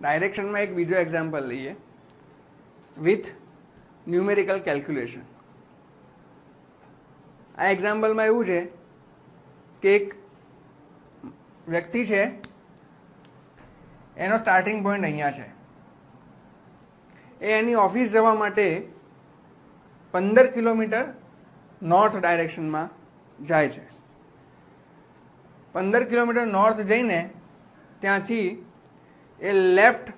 ડાયરેક્શનમાં એક બીજો એક્ઝામ્પલ લઈએ વિથ ન્યુમેરિકલ કેલ્ક્યુલેશન. આ એક્ઝામ્પલમાં એવું છે કે એક વ્યક્તિ છે, એનો સ્ટાર્ટિંગ પોઈન્ટ અહીંયા છે. એ એની ઓફિસ જવા માટે 15 કિલોમીટર નોર્થ ડાયરેક્શનમાં જાય છે. 15 કિલોમીટર નોર્થ જઈને ત્યાંથી એ લેફ્ટ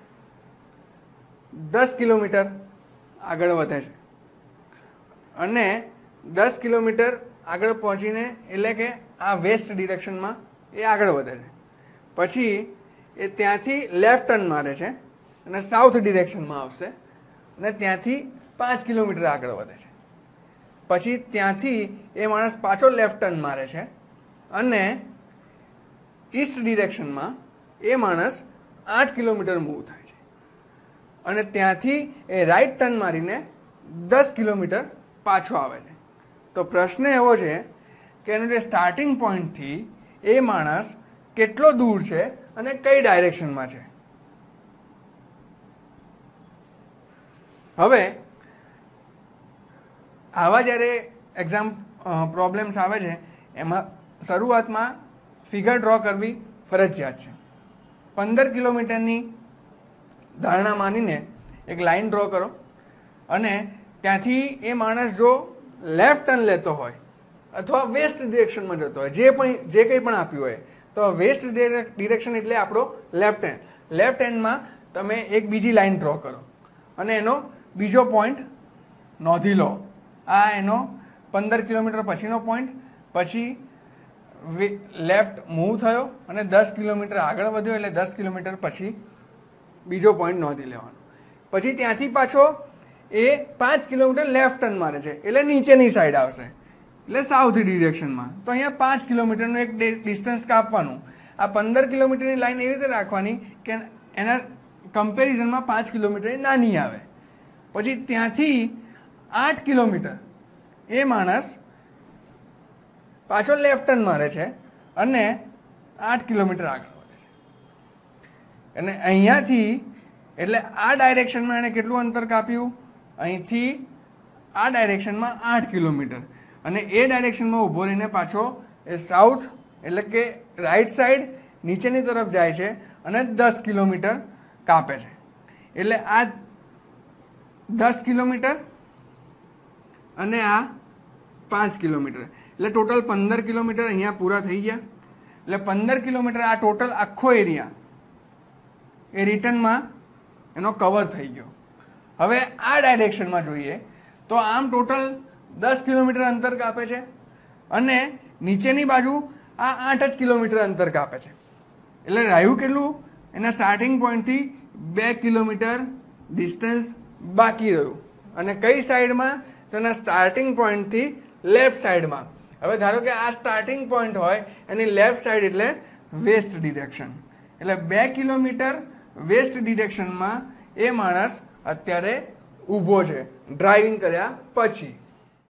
10 કિલોમીટર આગળ વધે છે અને 10 કિલોમીટર આગળ પહોંચીને એટલે કે આ વેસ્ટ ડિરેક્શનમાં એ આગળ વધે છે. પછી એ ત્યાંથી લેફ્ટ ટર્ન મારે છે અને સાઉથ ડિરેક્શનમાં આવશે અને ત્યાંથી 5 કિલોમીટર આગળ વધે છે. પછી ત્યાંથી એ માણસ પાછો લેફ્ટ ટર્ન મારે છે અને ઈસ્ટ ડિરેક્શનમાં એ માણસ 8 કિલોમીટર મૂવ થાય છે અને ત્યાંથી એ રાઈટ ટર્ન મારીને 10 કિલોમીટર પાછો આવે છે. તો પ્રશ્ન એવો છે કે એનો જે સ્ટાર્ટિંગ પોઈન્ટથી એ માણસ કેટલો દૂર છે અને કઈ ડાયરેક્શનમાં છે. હવે આવા જ્યારે એક્ઝામ પ્રોબ્લેમ્સ આવે છે એમાં શરૂઆતમાં ફિગર ડ્રો કરવી ફરજિયાત છે. 15 કિલોમીટરની ધારણા માનીને એક લાઈન ડ્રો કરો અને ત્યાંથી એ માણસ જો લેફ્ટ ટર્ન લેતો હોય અથવા વેસ્ટ ડિરેક્શનમાં જતો હોય, જે કંઈ પણ આપ્યું હોય, તો વેસ્ટ ડિરેક્શન એટલે આપણો લેફ્ટ હેન્ડ. લેફ્ટ હેન્ડમાં તમે એક બીજી લાઈન ડ્રો કરો અને એનો બીજો પોઈન્ટ નોંધી લો. આ એનો 15 કિલોમીટર પછીનો પોઈન્ટ, પછી લેફ્ટ મૂવ થયો અને 10 કિલોમીટર આગળ વધ્યો એટલે 10 કિલોમીટર પછી બીજો પોઈન્ટ નોંધી લેવાનો. પછી ત્યાંથી પાછો એ 5 કિલોમીટર લેફ્ટ ટર્ન મારે છે એટલે નીચેની સાઈડ આવશે એટલે સાઉથ ડિરેક્શનમાં. તો અહીંયા 5 કિલોમીટરનું એક ડિસ્ટન્સ કાપવાનું. આ 15 કિલોમીટરની લાઈન એવી રીતે રાખવાની કે એના કમ્પેરિઝનમાં 5 કિલોમીટરની નાની આવે. પછી ત્યાંથી 8 કિલોમીટર એ માણસ પાછો લેફ્ટ ટર્ન મારે છે અને 8 કિલોમીટર આગળ વધે છે. અને અહીંયાથી એટલે આ ડાયરેક્શનમાં એણે કેટલું અંતર કાપ્યું? અહીંથી આ ડાયરેક્શનમાં 8 કિલોમીટર અને એ ડાયરેક્શનમાં ઊભો રહીને પાછો એ સાઉથ એટલે કે રાઈટ સાઈડ નીચેની તરફ જાય છે અને 10 કિલોમીટર કાપે છે. એટલે આ 10 કિલોમીટર અને આ 5 કિલોમીટર એટલે ટોટલ 15 કિલોમીટર અહીંયા પૂરા થઈ ગયા. એટલે 15 કિલોમીટર આ ટોટલ આખો એરિયા એ રિટર્નમાં એનો કવર થઈ ગયો. હવે આ ડાયરેક્શનમાં જોઈએ તો આમ ટોટલ 10 કિલોમીટર અંતર કાપે છે અને નીચેની બાજુ આ 8 જ કિલોમીટર અંતર કાપે છે. એટલે રહ્યું કેટલું? એના સ્ટાર્ટિંગ પોઈન્ટથી 2 કિલોમીટર ડિસ્ટન્સ બાકી રહ્યું. અને કઈ સાઈડમાં? તો એના સ્ટાર્ટિંગ પોઈન્ટથી લેફ્ટ સાઈડમાં. હવે ધારો કે આ સ્ટાર્ટિંગ પોઈન્ટ હોય એની લેફ્ટ સાઈડ એટલે વેસ્ટ ડિરેક્શન. એટલે 2 કિલોમીટર વેસ્ટ ડિરેક્શનમાં એ માણસ અત્યારે ઊભો છે ડ્રાઇવિંગ કર્યા પછી.